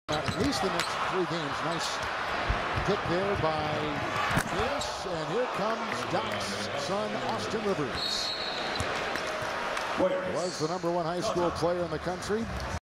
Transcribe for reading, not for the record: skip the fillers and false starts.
At least the next 3 games. Nice pick there by Davis, and here comes Doc's son, Austin Rivers. Was the #1 high school player in the country.